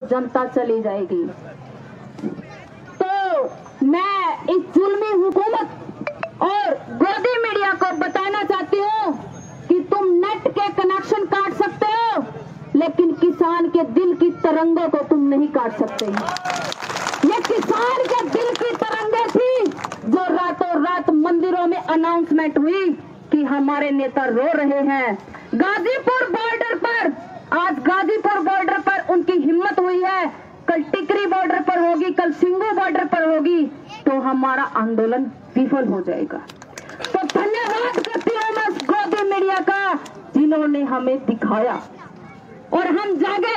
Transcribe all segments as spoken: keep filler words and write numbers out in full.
जनता चली जाएगी। तो मैं इस जुल्मी हुकूमत और गोदी मीडिया को बताना चाहती हूँ कि तुम नेट के कनेक्शन काट सकते हो, लेकिन किसान के दिल की तरंगों को तुम नहीं काट सकते। ये किसान के दिल की तरंगे थी जो रातों रात मंदिरों में अनाउंसमेंट हुई कि हमारे नेता रो रहे हैं। गाजीपुर बॉर्डर पर, आज गाजीपुर बॉर्डर पर उनकी हिम्मत हुई है, कल टिकरी बॉर्डर पर होगी, कल सिंगू बॉर्डर पर होगी, तो हमारा आंदोलन विफल हो जाएगा। तो धन्यवाद करती हूँ मैं गोदी मीडिया का, जिन्होंने हमें दिखाया और हम जागे।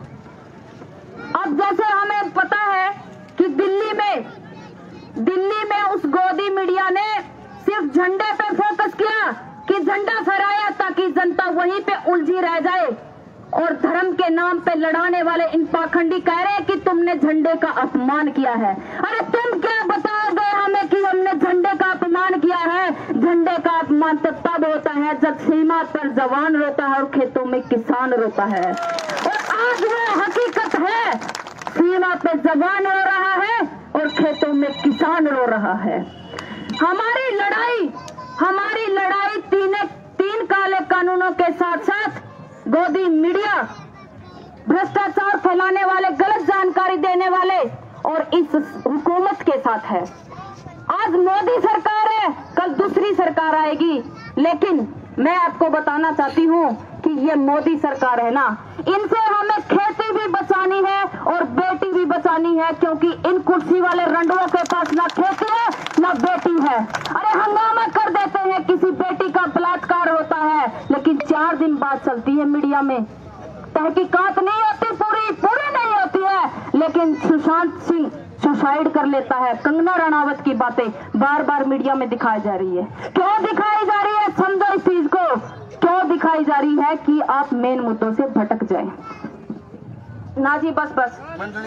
अब जैसे हमें पता है कि दिल्ली में दिल्ली में उस गोदी मीडिया ने सिर्फ झंडे पे फोकस किया कि झंडा फहराया ताकि जनता वहीं पे उलझी रह जाए, और धर्म के नाम पे लड़ाने वाले इन पाखंडी कह रहे हैं कि तुमने झंडे का अपमान किया है। अरे तुम क्या बताओगे हमें कि हमने झंडे का अपमान किया है? झंडे का अपमान तो तब होता है जब सीमा पर जवान रोता है और खेतों में किसान रोता है। और आज वो हकीकत है, सीमा पे जवान रो रहा है और खेतों में किसान रो रहा है। हमारी लड़ाई हमारी लड़ाई तीन तीन काले कानूनों के साथ साथ गोदी मीडिया, भ्रष्टाचार फैलाने वाले, गलत जानकारी देने वाले और इस हुकूमत के साथ है। आज मोदी सरकार है, कल दूसरी सरकार आएगी, लेकिन मैं आपको बताना चाहती हूँ कि ये मोदी सरकार है ना, इनसे हमें खेती भी बचानी है और बेटी भी बचानी है, क्योंकि इन कुर्सी वाले रंडुओं के पास ना खेती है ना बेटी है। अरे हंगामा कर देते हैं, किसी बेटी का बलात्कार होता है, लेकिन चार दिन बाद चलती है मीडिया में, तहकीकात नहीं होती, पूरी पूरी नहीं होती है, लेकिन सुशांत सिंह सुसाइड कर लेता है, कंगना रनावत की बातें बार बार मीडिया में दिखाई जा रही है। क्यों दिखाई जा रही है? समझो इस चीज को, क्यों दिखाई जा रही है कि आप मेन मुद्दों से भटक जाएं। ना जी, बस बस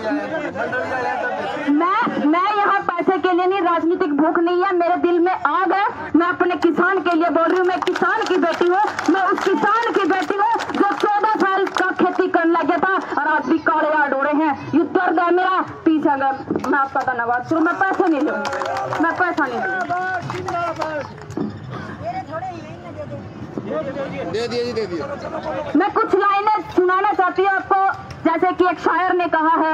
मैं मैं यहाँ पैसे के लिए नहीं, राजनीतिक भूख नहीं है, मेरे दिल में आग है। मैं अपने किसान के लिए बोल रही हूँ, मैं किसान की बेटी हूँ, मैं उस किसान की बेटी हूँ जो चौदह साल का खेती करने लग गया था और आज भी काले यार्ड हो रहे हैं। ये दर्द है मेरा, पीछे अगर मैं आपका धन्यवाद करूँ, मैं पैसे नहीं लूँ, मैं पैसा नहीं लूँ। दे दिए जी, दे दिए। मैं कुछ लाइनें सुनाना चाहती हूँ आपको, जैसे कि एक शायर ने कहा है,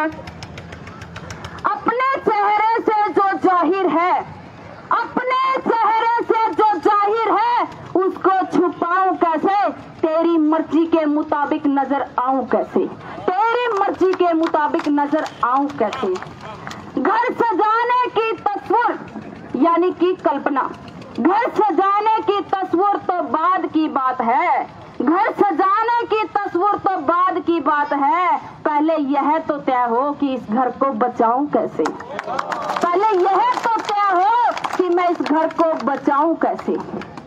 अपने चेहरे से जो जाहिर है, अपने चेहरे से जो जाहिर है, उसको छुपाऊं कैसे? तेरी मर्जी के मुताबिक नजर आऊं कैसे? तेरी मर्जी के मुताबिक नजर आऊं कैसे? घर सजाने की तस्वीर यानी कि कल्पना, घर सजाने की तस्वीर तो बाद की बात है, घर सजाने की तस्वीर तो बाद की बात है, पहले यह तो तय हो कि इस घर को बचाऊं कैसे? पहले यह तो तय हो कि मैं इस घर को बचाऊं कैसे?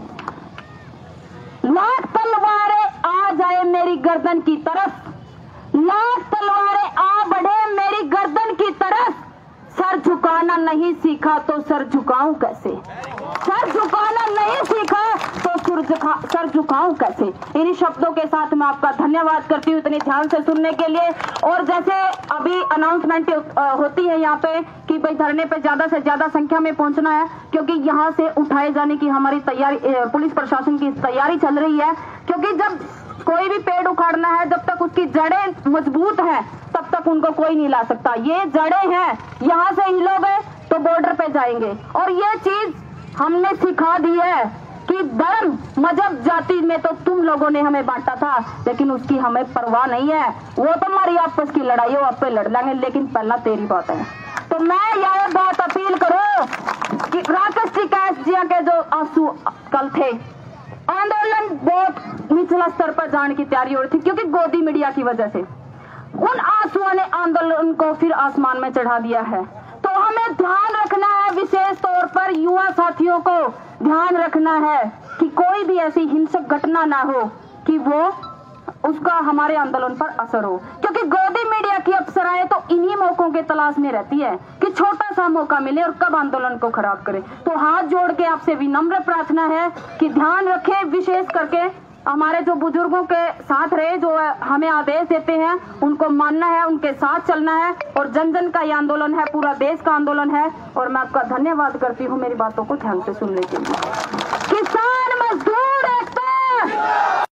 लाख तलवारें आ जाए मेरी गर्दन की तरफ, लाख तलवारें आ बढ़े मेरी गर्दन की तरफ, सर झुकाना नहीं सीखा तो सर झुकाऊं कैसे? सर झुकाना नहीं सीखा तो सर झुका सर झुकाऊं कैसे? इन्हीं शब्दों के साथ मैं आपका धन्यवाद करती हूँ इतनी ध्यान से सुनने के लिए। और जैसे अभी अनाउंसमेंट होती है यहाँ पे कि भाई धरने पे ज्यादा से ज्यादा संख्या में पहुंचना है, क्योंकि यहाँ से उठाए जाने की हमारी तैयारी, पुलिस प्रशासन की तैयारी चल रही है। क्योंकि जब कोई भी पेड़ उखाड़ना है, जब तक उसकी जड़ें मजबूत हैं तब तक उनको कोई नहीं ला सकता। ये जड़ें हैं, यहाँ से हिलोगे तो बॉर्डर पे जाएंगे। और ये चीज हमने सिखा दी है कि धर्म, मजहब, जाति में तो तुम लोगों ने हमें बांटा था, लेकिन उसकी हमें परवाह नहीं है। वो तो हमारी आपस की लड़ाई हो, आप पे लड़ लेंगे, लेकिन पहला तेरी बात है। तो मैं यह बात अपील करूं कि राकेश टिकैत जी के जो आंसू कल थे, आंदोलन बहुत निचला स्तर पर जाने की तैयारी हो रही थी, क्योंकि गोदी मीडिया की वजह से उन आंसुओं ने आंदोलन को फिर आसमान में चढ़ा दिया है। तो हमें ध्यान रखना है, विशेष तौर पर युवा साथियों को ध्यान रखना है कि कोई भी ऐसी हिंसक घटना ना हो कि वो उसका हमारे आंदोलन पर असर हो। क्योंकि गोदी मीडिया की अफसराएं तो इन्हीं मौकों के तलाश में रहती है कि छोटा सा मौका मिले और कब आंदोलन को खराब करे। तो हाथ जोड़ के आपसे विनम्र प्रार्थना है कि ध्यान रखें, विशेष करके हमारे जो बुजुर्गों के साथ रहे, जो हमें आदेश देते हैं उनको मानना है, उनके साथ चलना है। और जन जन का ये आंदोलन है, पूरा देश का आंदोलन है। और मैं आपका धन्यवाद करती हूँ मेरी बातों को ध्यान से सुनने के लिए। किस